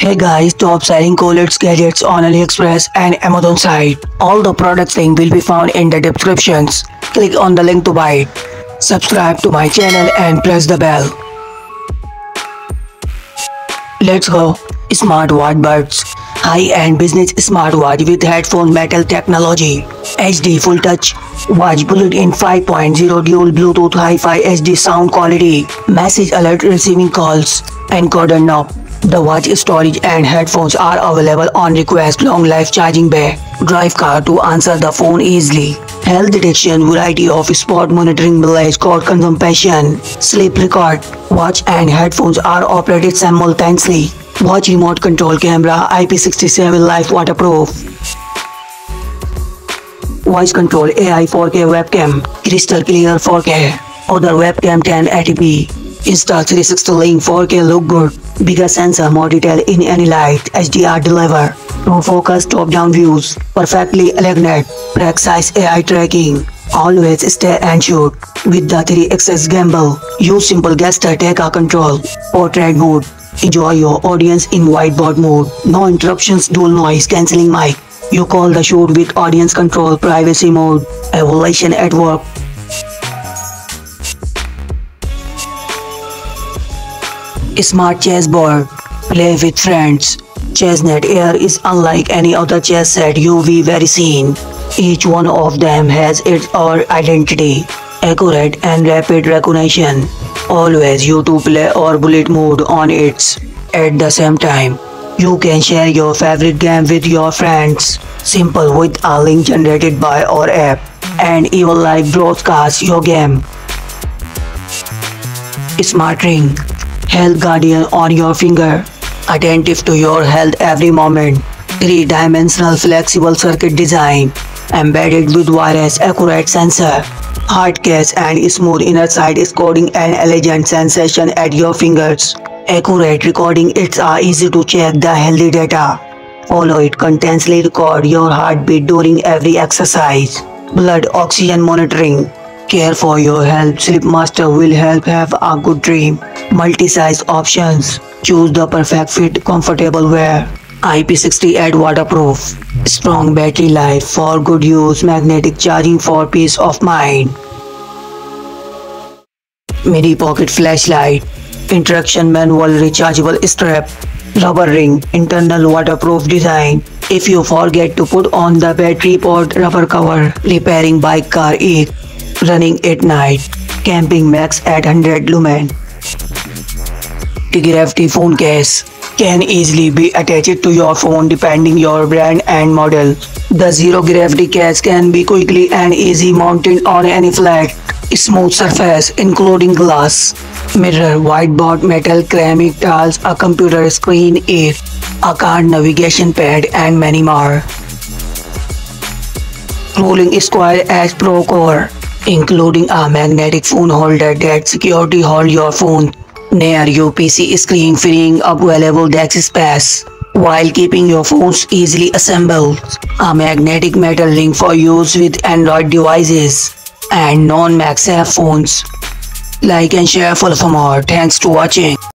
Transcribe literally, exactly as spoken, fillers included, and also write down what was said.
Hey guys, top selling Colettes gadgets on AliExpress and Amazon site. All the products link will be found in the descriptions. Click on the link to buy it. Subscribe to my channel and press the bell. Let's go. Smartwatch Buds. High-end business smartwatch with headphone metal technology. H D full touch. Watch built-in five point oh dual Bluetooth Hi-Fi H D sound quality. Message alert receiving calls. Encoder knob. The watch storage and headphones are available on request. Long life charging bay. Drive car to answer the phone easily. Health detection, variety of sport monitoring, mileage, cord consumption, sleep record. Watch and headphones are operated simultaneously. Watch remote control camera, I P six seven life waterproof. Voice control A I four K webcam, crystal clear four K. Other webcam ten eighty p. Insta three sixty link four K look good. Bigger sensor, more detail in any light. H D R deliver. True focus, top-down views. Perfectly aligned. Precise A I tracking. Always stay and shoot. With the three axis gimbal. Use simple gesture take a control. Portrait mode. Enjoy your audience in whiteboard mode. No interruptions, dual noise cancelling mic. You call the shoot with audience control, privacy mode. Evaluation at work. Smart chessboard. Play with friends. ChessNet Air is unlike any other chess set you've ever seen. Each one of them has its own identity, accurate and rapid recognition. Always you to play or bullet mode on it. At the same time, you can share your favorite game with your friends. Simple with a link generated by our app, and even live broadcast your game. Smart ring. Health Guardian on your finger. Attentive to your health every moment. Three-dimensional flexible circuit design. Embedded with wireless accurate sensor. Hard case and smooth inner side coding and elegant sensation at your fingers. Accurate recording, it's uh, easy to check the healthy data. Follow it continuously record your heartbeat during every exercise. Blood oxygen monitoring. Care for your health. Sleep Master will help have a good dream. Multi-size options. Choose the perfect fit, comfortable wear. I P six eight waterproof. Strong battery life for good use. Magnetic charging for peace of mind. Mini pocket flashlight. Interaction manual rechargeable strap. Rubber ring. Internal waterproof design. If you forget to put on the battery pod rubber cover. Repairing bike car E. Running at night. Camping max at one hundred lumen. Gravity phone case can easily be attached to your phone depending your brand and model. The zero gravity case can be quickly and easy mounted on any flat, smooth surface including glass, mirror, whiteboard, metal, ceramic tiles, a computer screen, a car navigation pad and many more. Rolling Square Edge Pro Core, including a magnetic phone holder that securely hold your phone near your P C screen, freeing up valuable desk space while keeping your phones easily assembled. A magnetic metal ring for use with Android devices and non-MagSafe phones. Like and share for more. Thanks to watching.